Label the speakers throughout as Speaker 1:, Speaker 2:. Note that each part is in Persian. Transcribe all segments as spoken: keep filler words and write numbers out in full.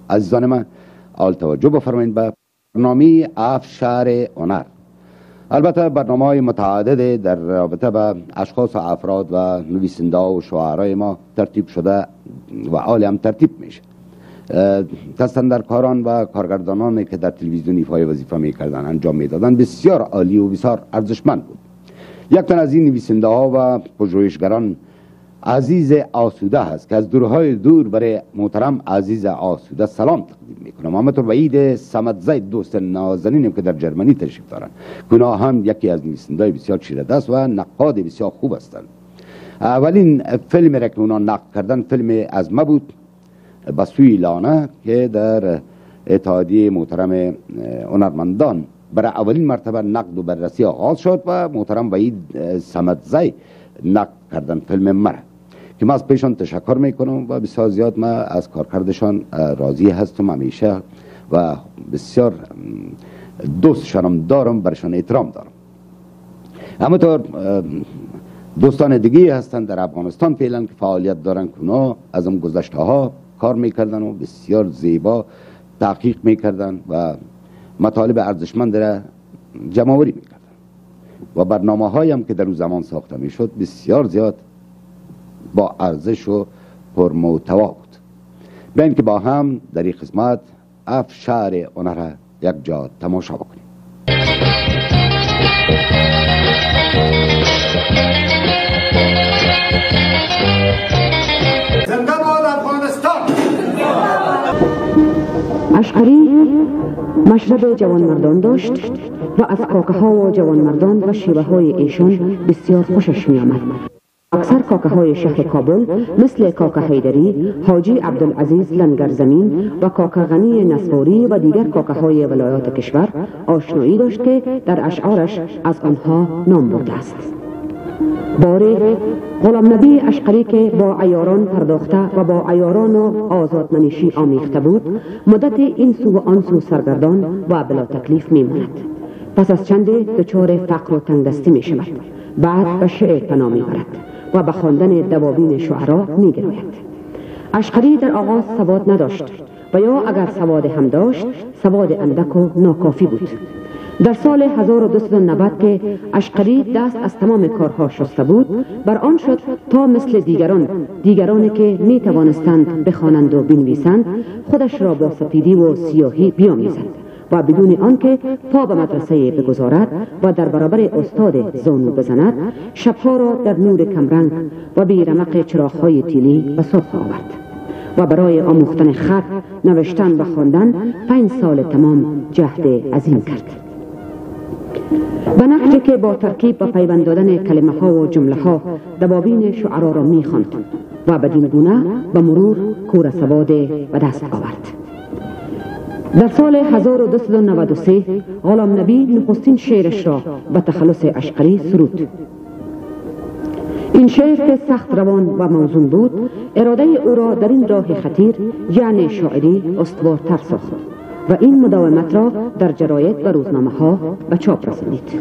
Speaker 1: عزیزان من، آل توجه بفرمایید به برنامه افشار هنر. البته برنامه‌های متعدد در رابطه به اشخاص و افراد و نویسنده و شاعرای ما ترتیب شده و عالی هم ترتیب میشه. دستاندرکاران و کارگردانانی که در تلویزیون ایفای وظیفه میکردن، انجام میدادن، بسیار عالی و بسیار ارزشمند بود. یک تن از این نویسنده ها و پژوهشگران عزیز آسوده هست که از دورهای دور برای محترم عزیز آسوده سلام تقدیم میکنم. همینطور وحید صمدزی، دوست نازنینم که در جرمنی تشریف دارند. اونا هم یکی از نویسنده‌های بسیار چیره‌دست و نقاد بسیار خوب هستند. اولین فیلمی را که اونا نقد کردن فیلم عزمه بود، به سوی لانه، که در اتحادیه محترم هنرمندان برای اولین مرتبه نقد و بررسی آغاز شد و محترم وحید صمدزی نقد کردن فیلم مرا، که من از پیشان تشکر میکنم و بسیار زیاد من از کارکردشان راضی هستم همیشه و بسیار دوستشانم دارم، برشان احترام دارم. همونطور دوستان دیگه هستند در افغانستان فعلا که فعالیت دارن که اونا از اون گذشته ها کار میکردن و بسیار زیبا تحقیق میکردن و مطالب ارزشمند را جمع‌آوری میکردن و برنامه هایی هم که در اون زمان ساخته میشد بسیار زیاد با ارزش و پرمحتوا بود. بیاین که با هم در این قسمت افشار هنر یک جا تماشا بکنیم.
Speaker 2: زنده باد افغانستان!
Speaker 3: اشقری مشرب جوانمردان داشت و از کاکه ها و جوانمردان و شیوه های ایشان بسیار خوشش می آمد. اکثر کاکه های شهر کابل مثل کاکه حیدری، حاجی عبدالعزیز لنگرزمین و کاکه غنی نصواری و دیگر کاکه های ولایات کشور آشنایی داشت که در اشعارش از آنها نام برده است. باری غلام نبی اشقری که با عیاران پرداخته و با عیاران و آزادمنشی آمیخته بود، مدت این سو و آن سو سرگردان و بلا تکلیف می ماند. پس از چند دچار فقر و تنگدستی می شود، بعد به شعر پناه می برد و به خواندن دواوین شعرا می گراید. اشقری در آغاز سواد نداشت و یا اگر سواد هم داشت سواد اندک و ناکافی بود. در سال هزار و دویست و نود که اشقری دست از تمام کارها شسته بود، بر آن شد تا مثل دیگران دیگرانی که می توانستند بخوانند و بنویسند خودش را با سپیدی و سیاهی بیامیزد و بدون آنکه پا به مدرسه بگذارد و در برابر استاد زانو بزند، شبها را در نور کمرنگ و بی رمق چراغ‌های تیلی به صبح آورد و برای آموختن خط، نوشتن و خواندن پنج سال تمام جهد عظیم کرد. به نحوی که با ترکیب و پیوند دادن کلمه ها و جمله ها دواوین شعرا را می خواند و بدین گونه به مرور کور سواد به دست آورد. در سال هزار و دویست و نود و سه غلام نبی نخستین شعرش را به تخلص اشقری سرود. این شعر که سخت روان و موزون بود، اراده او را در این راه خطیر یعنی شاعری استوارتر ساخت و این مداومت را در جراید و روزنامه ها به چاپ رسانید.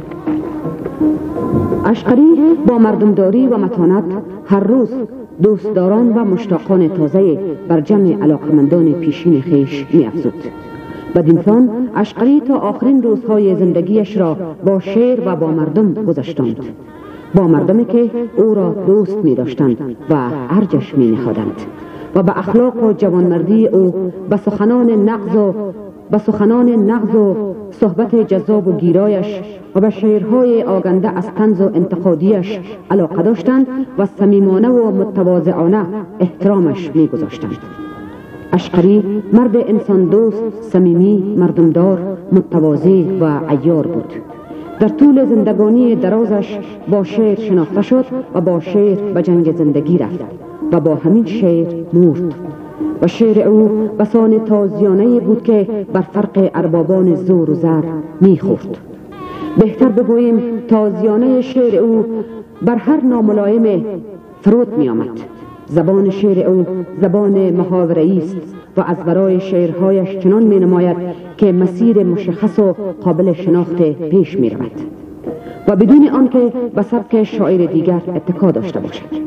Speaker 3: اشقری با مردمداری و متانت هر روز دوستداران و مشتاقان تازه بر جمع علاقمندان پیشین خیش می افزود. بدینسان اشقری تا آخرین روزهای زندگیش را با شعر و با مردم گذشتاند، با مردمی که او را دوست می داشتند و ارجش می نهادند و به اخلاق و جوانمردی او به سخنان نغز و به سخنان نغز و صحبت جذاب و گیرایش و به شعرهای آگنده از طنز و انتقادیش علاقه داشتند و صمیمانه و متواضعانه احترامش می‌گذاشتند. اشقری مرد انسان دوست، صمیمی، مردمدار، متواضع و عیار بود. در طول زندگانی درازش با شعر شناخته شد و با شعر به جنگ زندگی رفت و با همین شعر مرد. و شعر او بسان تازیانه بود که بر فرق اربابان زور و زر میخورد. بهتر بگوییم تازیانه شعر او بر هر ناملایم فرود می آمد. زبان شعر او زبان محاوره‌ای است و از برای شعرهایش چنان می نماید که مسیر مشخص و قابل شناخت پیش می رود و بدون آنکه به سبک شاعر دیگر اتکا داشته باشد.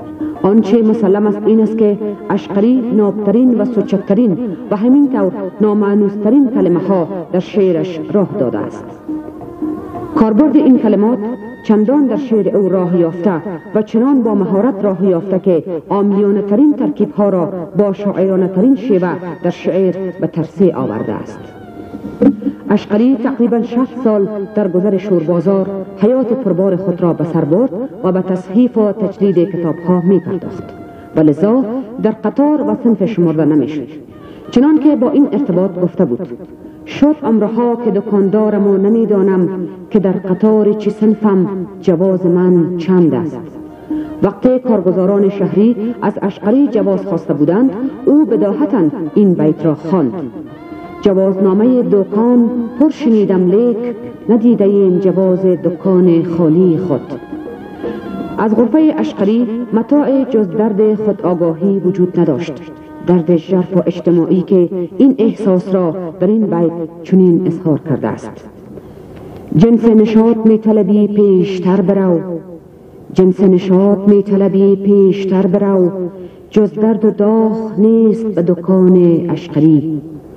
Speaker 3: آنچه مسلم است این است که اشقری نابترین و سوچکترین و همین طور نامعنوسترین کلمه ها در شعرش راه داده است. کاربرد این کلمات چندان در شعر او راه یافته و چنان با مهارت راه یافته که عامیانه ترین ترکیب ها را با شاعرانه ترین شیوه در شعر به ترسه آورده است. اشقری تقریبا شصت سال در گذر شوربازار حیات پربار خود را به سر برد و به تصحیف و تجدید کتاب ها می پرداخت و لذا در قطار و صنف شمرده نمی شد. چنان که با این ارتباط گفته بود: شد امرها که دکاندارم و نمی دانم که در قطار چی صنفم جواز من چند است. وقتی کارگزاران شهری از اشقری جواز خواسته بودند، او بداهتاً این بیت را خواند: جوازنامه دکان پر شنیدم لیک ندیده این جواز دکان خالی خود. از غرفه اشقری متاع جز درد خود آگاهی وجود نداشت، درد ژرف و اجتماعی که این احساس را در این بیت چنین اظهار کرده است: جنس نشاط می طلبی پیشتر برو، جنس نشاط می طلبی پیشتر برو، جز درد و داغ نیست به دکان اشقری.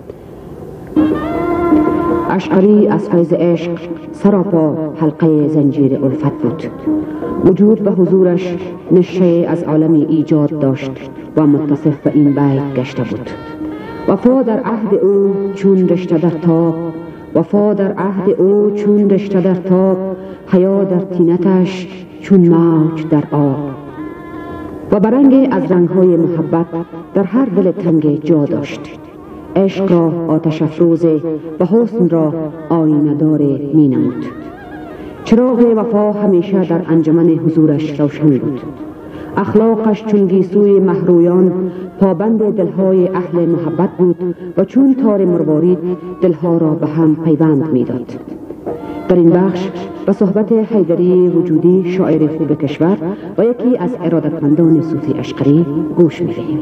Speaker 3: اشقری از فیض عشق سراپا حلقه زنجیر الفت بود. وجود به حضورش نشه از عالمی ایجاد داشت و متصف به این بیت گشته بود: وفا در عهد او چون رشته در تاب، وفا در عهد او چون رشته در تاب، حیا در طینتش چون موج در آب. و برنگ از رنگهای محبت در هر دل تنگ جا داشت. عشق را آتش افروزه و حسن را آینه دار می نمود. چراغ وفا همیشه در انجمن حضورش روشن بود. اخلاقش چون گیسوی مهرویان پابند دلهای اهل محبت بود و چون تار مروارید دلها را به هم پیوند می داد. در این بخش به صحبت حیدری وجودی شاعر خوب کشور و یکی از ارادتمندان صوفی اشقری گوش می دهیم.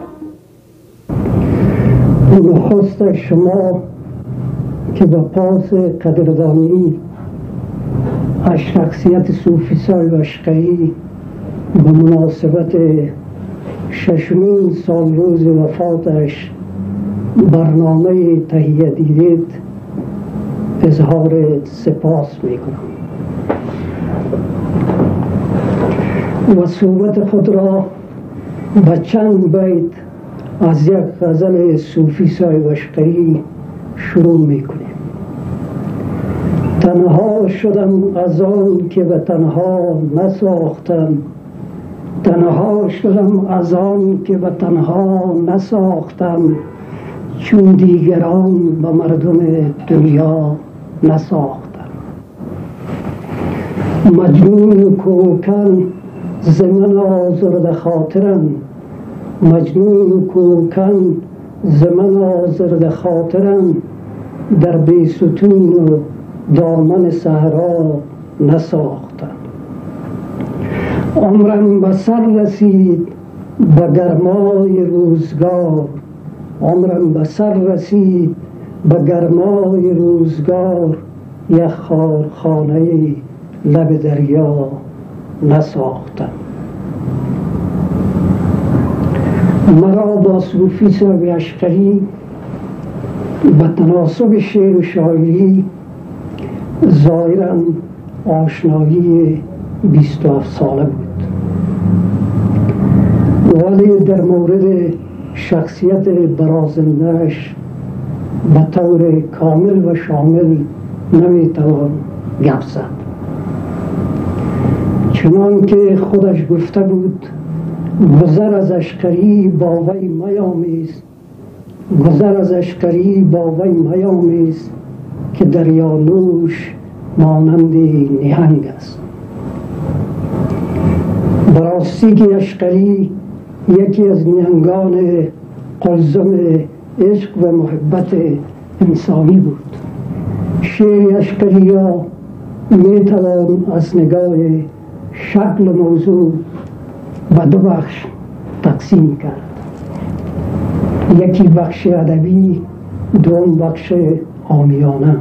Speaker 4: نخست شما که به پاس قدردانی از شخصیت صوفی صاحب اشقری به مناسبت ششمین سال روز وفاتش برنامه تهیه دیدید اظهار سپاس میکنم و صحبت خود را به چند بیت از یک غزل صوفی صاحب اشقری شروع میکنیم. تنها شدم از آن که به تنها نساختم، تنها شدم از آن که به تنها نساختم، چون دیگران به مردم دنیا نساختم. مجنون کوکن ز من آزرده خاطرم، مجنون کوکن ز من آزرده خاطرم، در بیستون و دامن صحرا نساختم. عمرم به سر رسید به گرمای روزگار، عمرم به سر رسید به گرمای روزگار، یک خارخانه لب دریا نساختم. مرا با صوفی صاحب اشقری به تناسب شعر و شاعری ظاهراً آشنایی بیست و هفت ساله بود، ولی در مورد شخصیت برازندهش به طور کامل و شامل نمیتوان گپ زد. چنان که خودش گفته بود: گذر از اشقری با وی میامیز، گذر از اشقری با وی میامیز، که دریا نوش مانند نهنگ است. براستی که اشقری یکی از نهنگان قلزم عشق و محبت انسانی بود. شعر اشقری را میتوان از نگاه شکل موضوع به دو بخش تقسیم کرد: یکی بخش ادبی، دوم بخش عامیانه.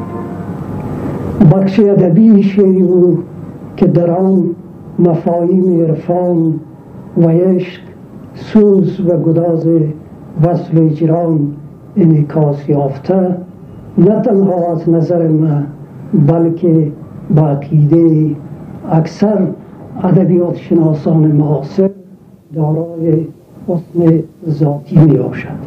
Speaker 4: بخش ادبی شعری بود که در آن مفاهیم عرفان و عشق سوز و گداز وصل و هجران انعکاس یافته نه تنها از نظر من بلکه با عقیده اکثر ادبیات شناسان معاصر دارای حسن ذاتی می باشد.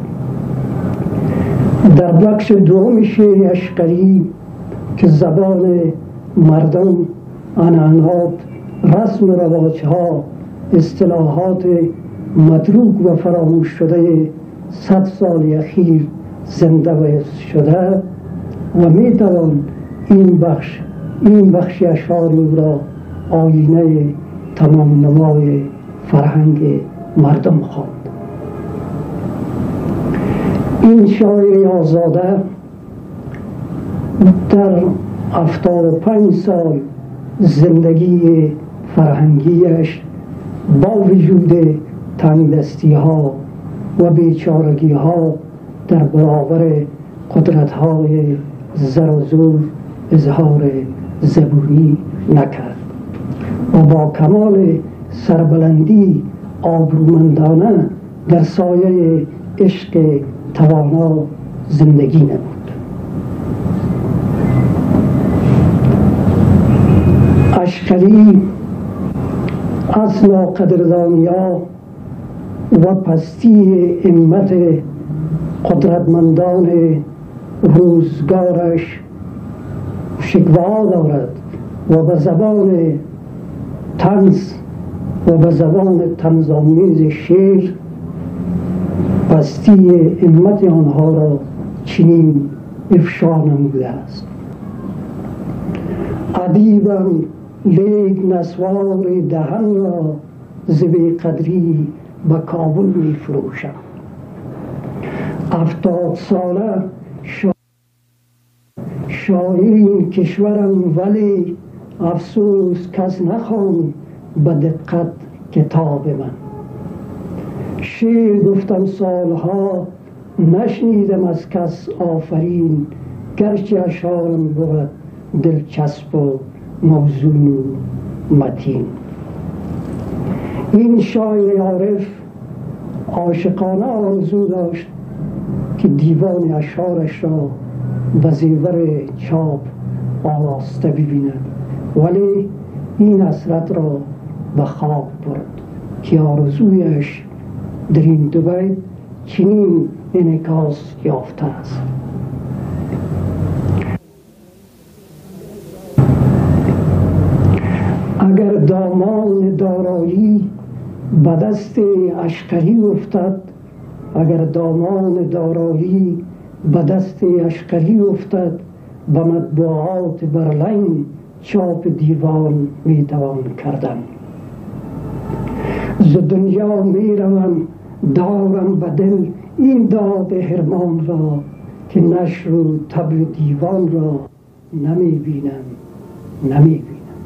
Speaker 4: در بخش دوم شعر اشقری که زبان مردم، عنعنات، رسم و رواجها، اصطلاحات متروک و فراموش شده صد سال اخیر زنده و حفظ شده و می توان این بخش این بخش اشعار او را آینه تمام نمای فرهنگ مردم خواند. این شاعر آزاده در هفتاد و پنج سال زندگی فرهنگیش با وجود تنگدستی ها و بیچارگی ها در برابر قدرت های زر و زور اظهار زبونی نکرد و با کمال سربلندی آبرومندانه در سایه عشق توانا زندگی نمود. اشقری از ناقدردانی‌ها و پستی همت قدرتمندان روزگارش شکوه دارد و به زبان طنز و به زبان طنزآمیز شعر پستی همت آنها را چنین افشا نموده است: ادیبم لیک نسوار دهن را ز بی‌قدری به کابل می فروشم. هفتاد ساله شاعر کشورم ولی افسوس کس نخواند به دقت کتاب من. شعر گفتم سالها نشنیدم از کس آفرین، گرچه اشعارم بود دلچسب و موزون و متین. این شاعر عارف عاشقانه آرزو داشت که دیوان اشعارش را به زیور چاپ آراسته ببیند، ولی این حسرت را به خواب برد که آرزویش در این دو بیت چنین انعکاس یافته است: اگر دامان دارایی به دست اشقری افتد، اگر دامان دارایی به دست اشقری افتد، به مطبوعات برلین چاپ دیوان می توان کردن. ز دنیا می روم دارم به دل این داد حرمان را، که نشر و طبع دیوان را نمی بینم نمی بینم.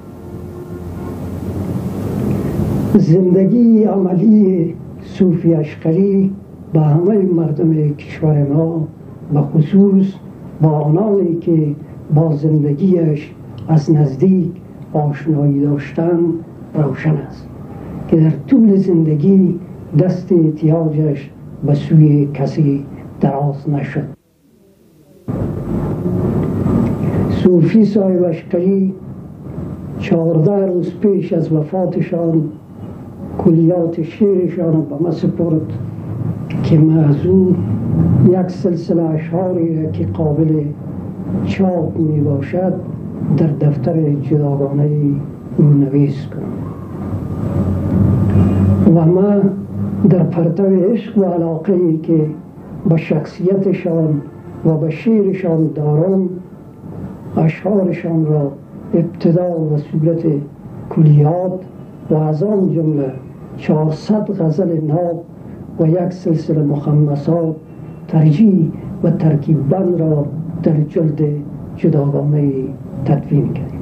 Speaker 4: زندگی عملی صوفی اشقری به همه مردم کشور ما، به خصوص با آنانی که با زندگیش از نزدیک آشنایی داشتن روشن است که در طول زندگی دست احتیاجش به سوی کسی دراز نشد. صوفی صاحب اشقری چهارده روز پیش از وفاتشان کلیات شعرشان به من سپرد که موضوع یک سلسله اشعاری که قابل چاپ می باشد در دفتر جداگانه رونویس کنم و من در پرتو عشق و علاقه‌ای که به شخصیتشان و به شعرشان دارم، اشعارشان را ابتدا و صورت کلیات و از آن جمله چهارصد غزل ناب و یک سلسله مخمسات ترجیح و ترکیب بند را در جلد جداگانه تدوین کردیم.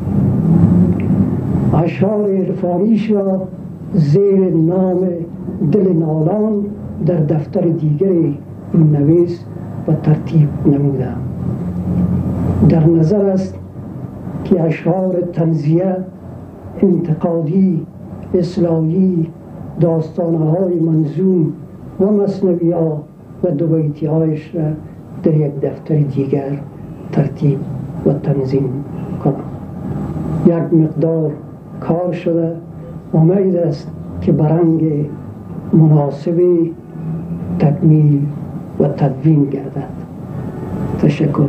Speaker 4: اشعار عرفانیش را زیر نام دل نالان در دفتر دیگری رونویس و ترتیب نمودم. در نظر است که اشعار تنزیه، انتقادی، اصلاحی داستانهای منظوم و مثنوی ها و دوبیتی هایش را در یک دفتر دیگر ترتیب و تنظیم کنم. یک مقدار کار شده، امید است که برنگ مناسب تکمیل و تدوین گردد. تشکر.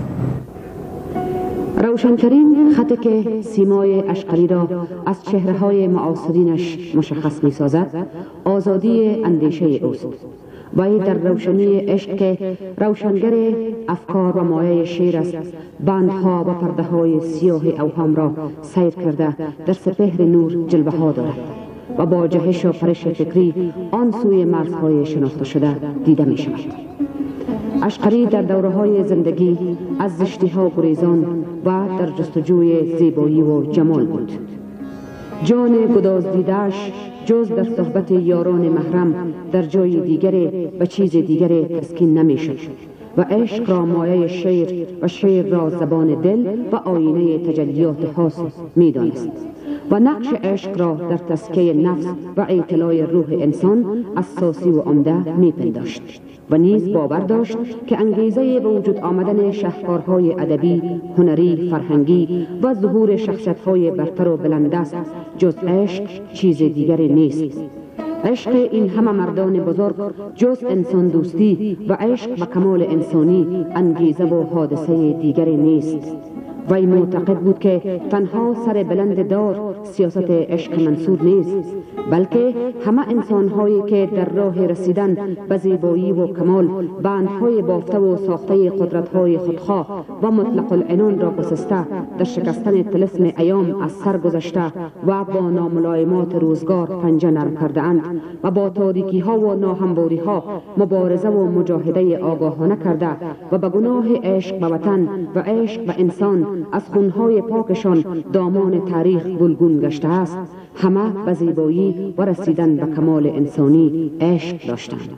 Speaker 3: روشنترین خطی که سیمای اشقری را از چهره‌های معاصرینش مشخص می‌سازد، آزادی اندیشه اوست. وی در روشنی عشق که روشنگر افکار و مایه شعر است، بندها و پرده‌های سیاه اوهام را سیر کرده در سپهر نور جلوه ها دارد و با جهش و پرش فکری آن سوی مرزهای شناخته شده دیده می شود. اشقری در دوره‌های زندگی از زشتی‌ها گریزان و در جستجوی زیبایی و جمال بود. جان گدازدیده‌اش جز در صحبت یاران محرم در جای دیگر و چیز دیگر تسکین نمی‌شد و عشق را مایه شعر و شعر را زبان دل و آینه تجلیات حسن می‌دانست و نقش عشق را در تزکیه نفس و اطلاع روح انسان اساسی و عمده می‌پنداشت و نیز باور داشت که انگیزه به وجود آمدن شاهکارهای ادبی، هنری، فرهنگی و ظهور شخصیت‌های برتر و بلندست جز عشق چیز دیگری نیست. عشق این همه مردان بزرگ جز انسان دوستی و عشق و کمال انسانی انگیزه و حادثه دیگری نیست. وی معتقد بود که تنها سر بلند دار سیاست عشق منصور نیست، بلکه همه انسان‌هایی که در راه رسیدن به زیبایی و کمال بندهای بافته و ساخته قدرت‌های خودخواه و مطلق العنان را گسسته در شکستن طلسم ایام از سر گذشته و با ناملایمات روزگار پنجه نرم کرده‌اند و با تاریکی‌ها و ناهمواری‌ها مبارزه و مجاهده آگاهانه کرده و به گناه عشق به وطن و عشق به انسان از خونهای پاکشان دامان تاریخ گلگون گشته است، همه به زیبایی و رسیدن به کمال انسانی عشق داشتند.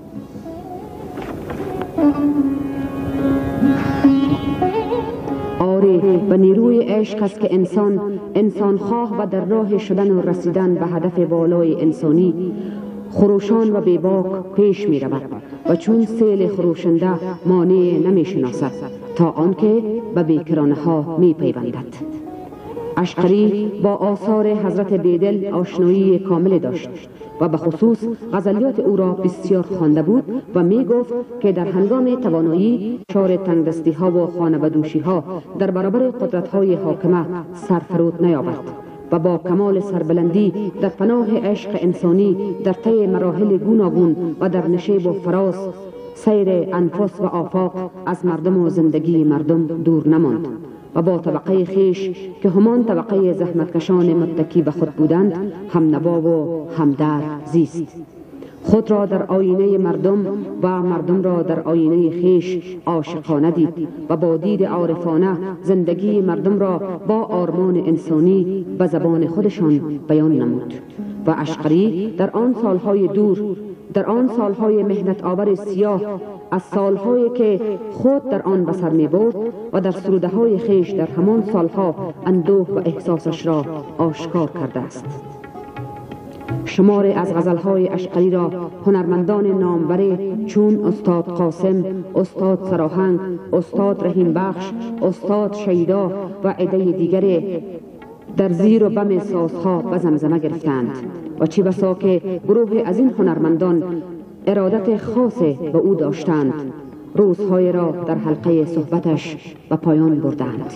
Speaker 3: آری و نیروی عشق است که انسان انسان خواه و در راه شدن و رسیدن به هدف بالای انسانی خروشان و بیباک پیش می رود و چون سیل خروشنده مانع نمی شناسد تا آنکه به بیکرانه ها می پیوندد. اشقری با آثار حضرت بیدل آشنایی کامل داشت و به خصوص غزلیات او را بسیار خوانده بود و می گفت که در هنگام توانایی شار تنگدستی ها و خانه‌بدوشی ها در برابر قدرت های حاکمه سرفرود نیاورد و با کمال سربلندی در پناه عشق انسانی در طی مراحل گوناگون و در نشیب و فراز سیر انفس و آفاق از مردم و زندگی مردم دور نماند و با طبقه خیش که همان طبقه زحمتکشان متکی به خود بودند هم نوا و همدرد زیست. خود را در آینه مردم و مردم را در آینه خیش عاشقانه دید و با دید عارفانه زندگی مردم را با آرمان انسانی به زبان خودشان بیان نمود. و اشقری در آن سالهای دور، در آن سالهای مهنت آور سیاه، از سالهایی که خود در آن بسر می برد و در سروده های خیش در همان سالها اندوه و احساسش را آشکار کرده است. شمار از غزلهای اشقری را هنرمندان نامور چون استاد قاسم، استاد سراهنگ، استاد رحیم بخش، استاد شیدا و عده دیگر در زیر و بم سازها به زمزمه گرفتند و چه بسا که گروه از این هنرمندان ارادت خاص به او داشتند، روزهای را در حلقه صحبتش به پایان بردند.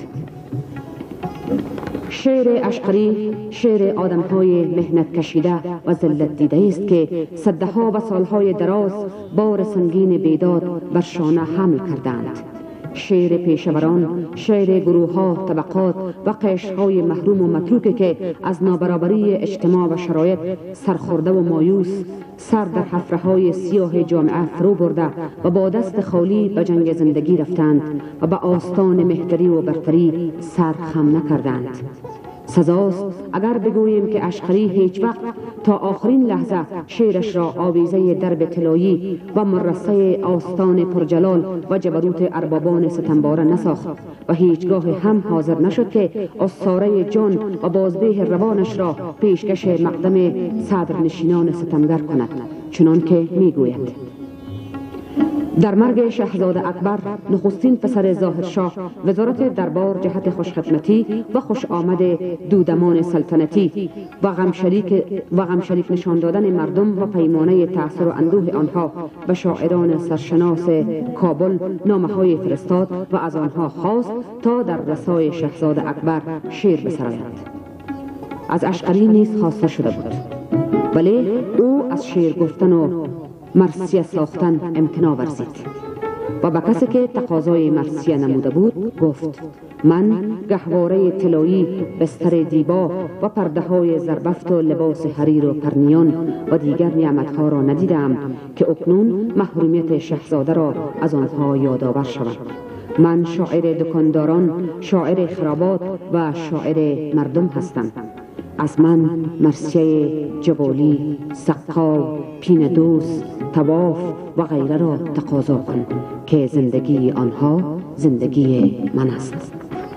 Speaker 3: شعر اشقری شعر آدم‌های مهنت کشیده و ذلت دیده است که صدها و سالهای دراز بار سنگین بیداد بر شانه حمل کردند. شعر پیشوران، شعر گروه‌ها، طبقات و قشرهای محروم و متروکه که از نابرابری اجتماع و شرایط سرخورده و مایوس سر در حفره‌های سیاه جامعه فرو برده و با دست خالی به جنگ زندگی رفتند و به آستان مهتری و برتری سر خم نکردند. سزاست اگر بگوییم که اشقری هیچ وقت تا آخرین لحظه شعرش را آویزه درب طلایی و مرصع آستان پرجلال و جبروت اربابان ستمباره نساخت و هیچگاه هم حاضر نشد که استاره جان و بازده روانش را پیشکش مقدم صدرنشینان ستمگر کند، چنان که میگوید: در مرگ شاهزاده اکبر نخستین پسر ظاهرشاه وزارت دربار جهت خوشخدمتی و خوش آمد دودمان سلطنتی و غمشریک و غمشریک نشان دادن مردم و پیمانه تأثیر و اندوه آنها و شاعران سرشناس کابل نامه‌های فرستاد و از آنها خواست تا در رسای شاهزاده اکبر شعر بسراید. از اشقری نیز خواسته شده بود، ولی او از شعر گفتن و مرثیه ساختن امتناع ورزید و به کسی که تقاضای مرثیه نموده بود گفت: من گهواره طلایی، بستر دیبا و پرده های زربفت و لباس حریر و پرنیان و دیگر نعمتها را ندیدم که اکنون محرومیت شاهزاده را از آنها یادآور شود. من شاعر دکانداران، شاعر خرابات و شاعر مردم هستم. از من مرثیه جوالی، سقا، پین دوز، طواف و غیره را تقاضا کن که زندگی آنها زندگی من است.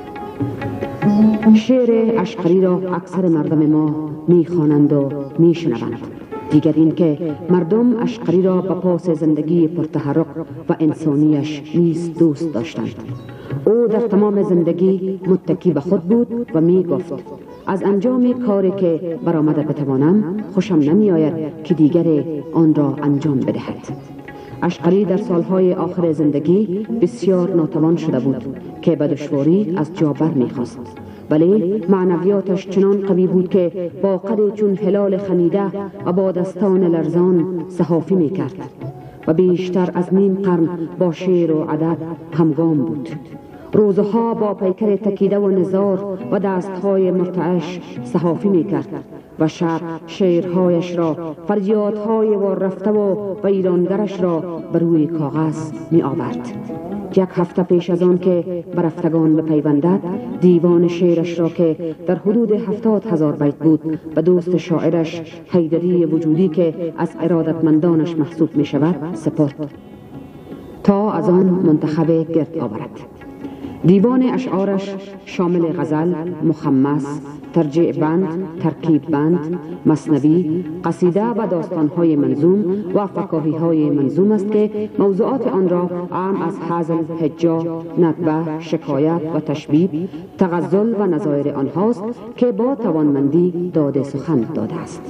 Speaker 3: شعر اشقری را اکثر مردم ما میخوانند و میشنوند. دیگر این که مردم اشقری را به پاس زندگی پرتحرک و انسانیش نیز دوست داشتند. او در تمام زندگی متکی به خود بود و می گفت: از انجام کاری که برآمده بتوانم خوشم نمی آید که دیگر آن را انجام بدهد. اشقری در سالهای آخر زندگی بسیار ناتوان شده بود که به دشواری از جا بر می خواست، ولی معنویاتش چنان قوی بود که با قد چون هلال خمیده و با دستان لرزان صحافی می کرد و بیشتر از نیم قرن با شعر و ادب همگام بود. روزها با پیکر تکیده و نزار و دستهای مرتعش صحافی می کرد و شب شعرهایش را، فریادهای و رفته و ویرانگرش را بر روی کاغذ می آورد. یک هفته پیش از آن که برفتگان بپیوندد، دیوان شعرش را که در حدود هفتاد هزار بیت بود به دوست شاعرش حیدری وجودی که از ارادتمندانش محسوب می شود سپرد تا از آن منتخب گرد آورد. دیوان اشعارش شامل غزل، مخمس، ترجیع بند، ترکیب بند، مثنوی، قصیده و داستانهای منظوم و فکاهی‌های منظوم است که موضوعات آن را عام از هزل، هجا، ندبه، شکایت و تشبیب، تغزل و نظایر آنهاست که با توانمندی داد سخن داده است.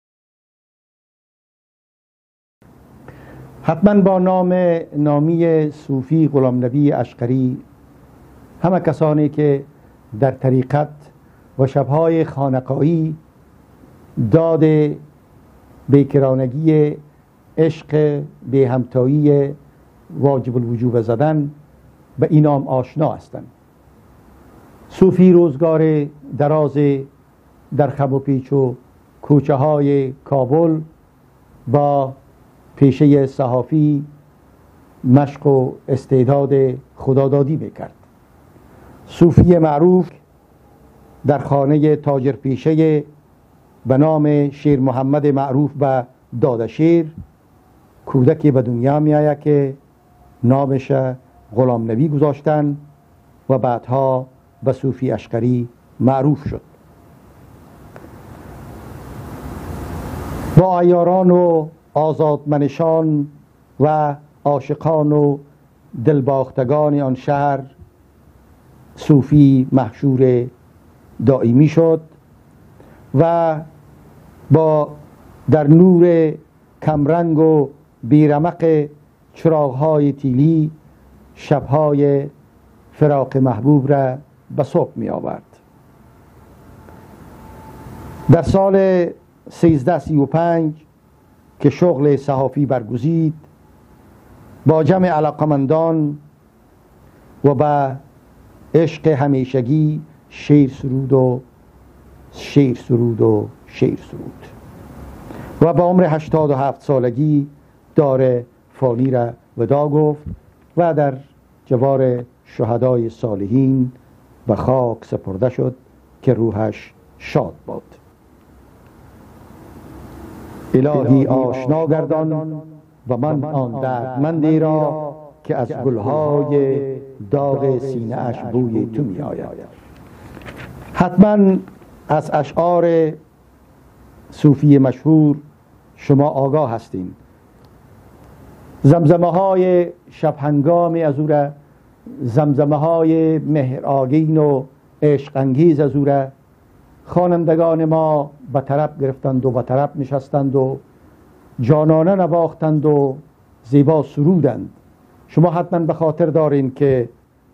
Speaker 5: حتما با نام نامی صوفی غلامنبی اشقری همه کسانی که در طریقت و شبهای خانقایی داد بیکرانگی عشق به همتایی واجب الوجوب زدن به این نام آشنا هستند. صوفی روزگار دراز در خم و پیچ و کوچه های کابل با پیشه صحافی مشق و استعداد خدادادی میکرد. صوفی معروف در خانه تاجر پیشه به نام شیر محمد معروف به دادشیر کودکی به دنیا می آید که نامش غلام نبی گذاشتن و بعدها به صوفی اشقری معروف شد. با عیاران و آزادمنشان و عاشقان و دلباختگان آن شهر صوفی محشور دائمی شد و با در نور کمرنگ و بیرمق چراغهای تیلی شبهای فراق محبوب را به صبح می آورد. در سال سیزده سی و پنج که شغل صحافی برگزید، با جمع علاقمندان و با عشق همیشگی شعر سرود و شعر سرود و شعر سرود و با عمر هشتاد و هفت سالگی دار فانی را وداع گفت و در جوار شهدای صالحین به خاک سپرده شد که روحش شاد باد. الهی آشنا گردان و من آن دردمندی را که از گلهای داغ سینه اش بوی تو می آید. حتما از اشعار صوفی مشهور شما آگاه هستین. زمزمه های شبهنگام از او را، زمزمه های مهرآگین و عشق انگیز از او را خوانندگان ما به طرب گرفتند و به طرب نشستند و جانانه نواختند و زیبا سرودند. شما حتما به خاطر دارین که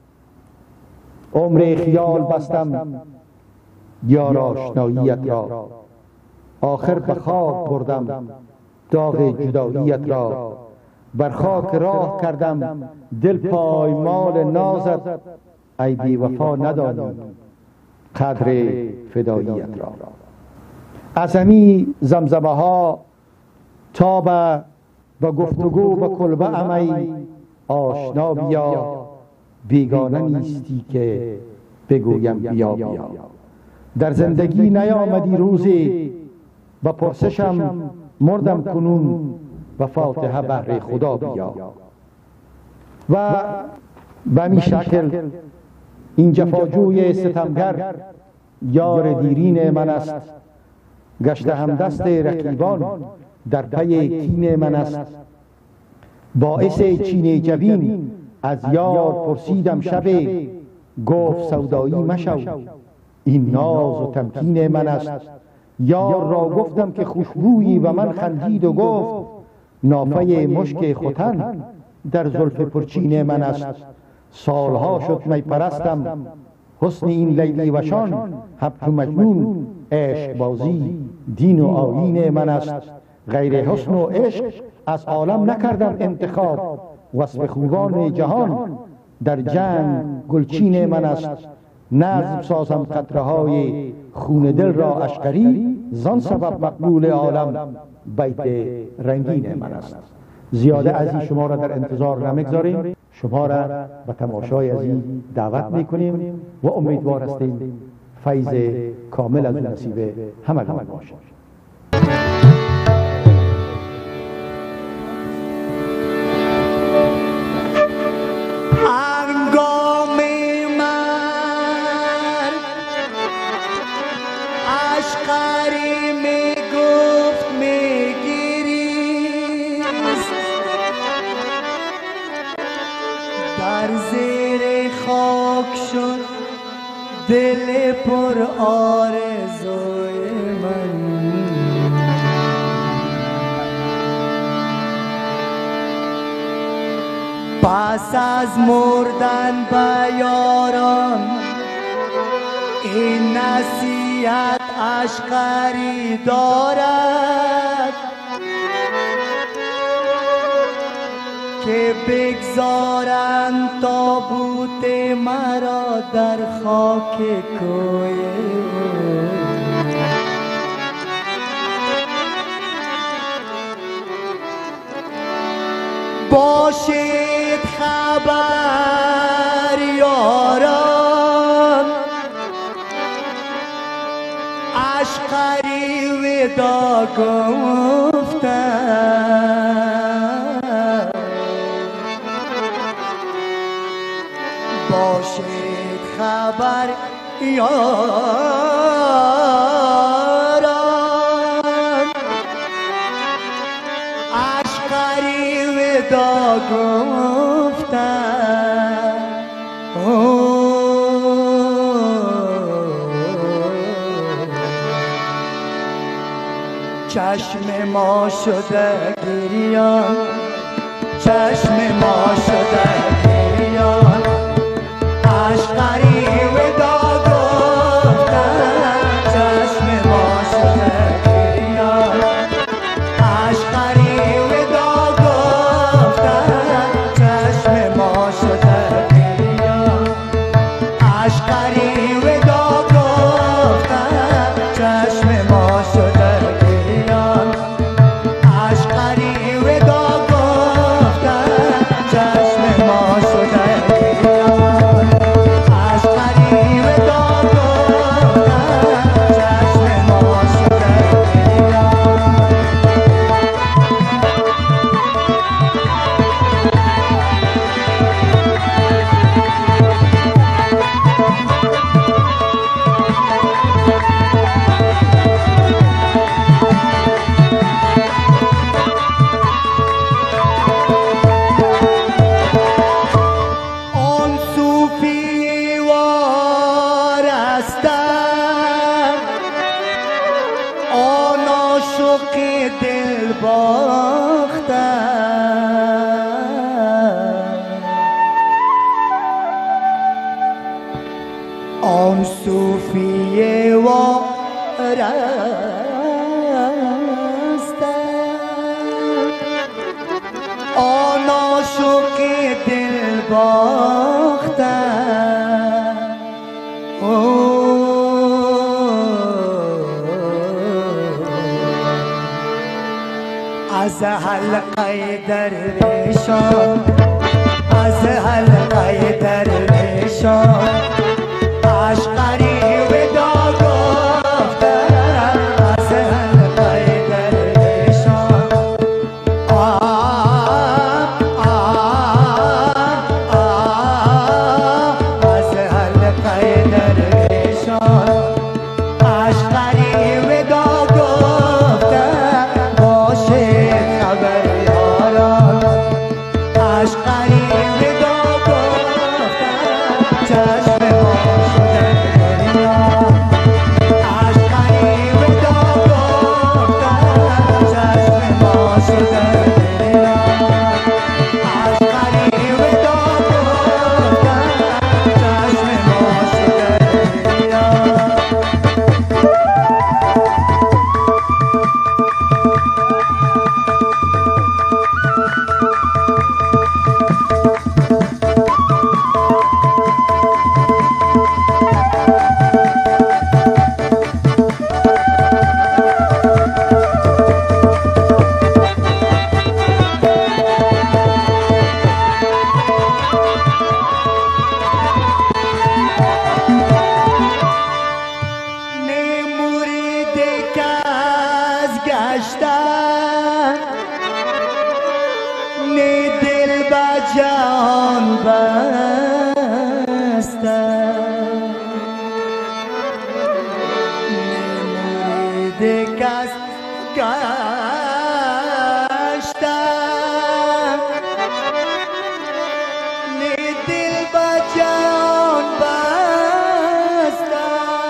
Speaker 5: عمر خیال بستم یار آشناییت را، آخر به خاک بردم داغ جداییت را، بر خاک راه کردم دل پایمال نازت، ای بی وفا ندانی قدر فداییت را. از همی زمزمه ها تا به و گفتگو به کلبه امی آشنا بیا، بیگانه نیستی که بگویم بیا بیا. در زندگی نیامدی روزی و پرسشم مردم کنون، و فاتحه بهر خدا بیا. و به می شکل این جفاجوی ستمگر یار دیرین من است، گشته هم دست رقیبان در پی کین من است. باعث چین جبین از یار پرسیدم شب، گفت سودایی مشو این ناز و تمکین من است. یار را گفتم که خوشبویی و من خندید و گفت نافه مشک ختن در زلف پرچین من است. سالها شد می پرستم حسن این لیلی وشان، حبت و مجنون عشق بازی دین و آیین من است. غیر حسن و عشق از عالم نکردم انتخاب، وصف خوبان جهان در جنگ گلچین من است. نظم سازم قطره های خون دل را اشقری، زان سبب مقبول عالم بیت رنگین من است. زیاده از این شما را در انتظار نمیگذاریم، شما را به تماشای از این دعوت میکنیم و امیدوار هستیم فیض کامل از نصیب همگان باشد.
Speaker 6: دل پر آرزوی من پس از مردن به یاران، این نصیحت اشقری دارد که بگذارند تابوت مرا در خاک کوی او. باشید خبر یاران، اشقری ودا گفتن، باشید خبر یاران، اشقری ودا گفتن. چشم ما شده گریان، چشم ما شده گریان، اشقری ودا گفتن. چشم ما شده گریان، اشقری ودا گفتن. چشم ما شده گریان، اشقری ودا گفتن. چشم ما شده گریان، اشقری ودا گفتن. چشم ما آن صوفی و آن عاشق دل باخته از حلقه درویشان از حلقه درویشان عشقری ودا گفته از حلقه درویشان آه آه آه از حلقه درویشان عشقری ودا گفته باشه خبر یاران عشقری ودا گفته چشم ما شده دریا عشقری ودا گفته چشم ما شده دریا عشقری ودا گفته چشم ما شده دریا نی دل با جان بسته نی مرید کس گشته نی دل با جان بسته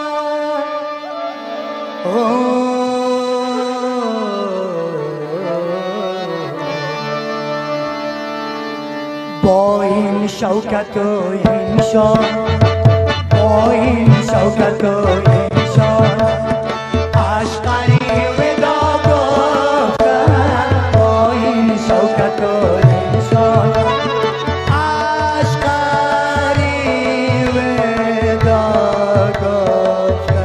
Speaker 6: با این شوکت و این شان با این شوکت و این شان عشقری ودا گفته با این شوکت و این شان عشقری ودا گفته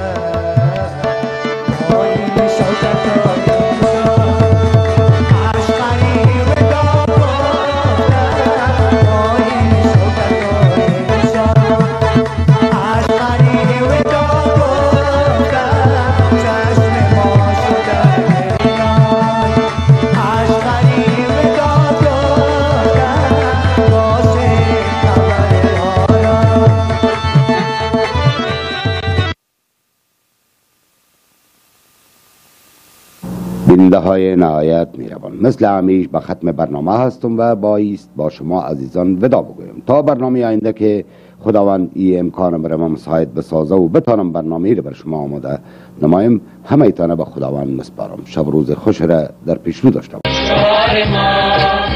Speaker 6: با این شوکت و این شان عشقری ودا
Speaker 1: بیننده های نهایت میروان، مثل همیشه به ختم برنامه هستم و بایست با شما عزیزان ودا بگویم تا برنامه آینده که خداوند ای امکان برم مساعد بسازه و بتانم برنامه رو بر شما آماده نمایم. همه ایتانه به خداوند مسپارم. شب روز خوش را در پیش رو داشته باشید.